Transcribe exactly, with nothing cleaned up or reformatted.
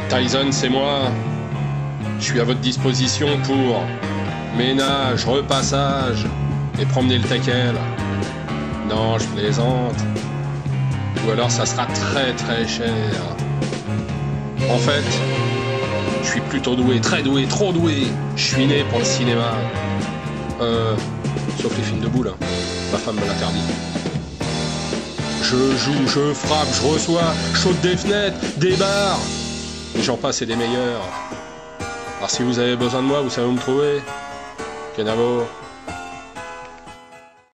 Tyson, c'est moi. Je suis à votre disposition pour ménage, repassage et promener le teckel. Non, je plaisante. Ou alors ça sera très très cher. En fait, je suis plutôt doué, très doué, trop doué. Je suis né pour le cinéma. Euh, sauf les films de boules. Ma femme me l'interdit. Je joue, je frappe, je reçois, je saute des fenêtres, des bars. Et j'en passe et des meilleurs. Alors si vous avez besoin de moi, vous savez où me trouver. Kenavo.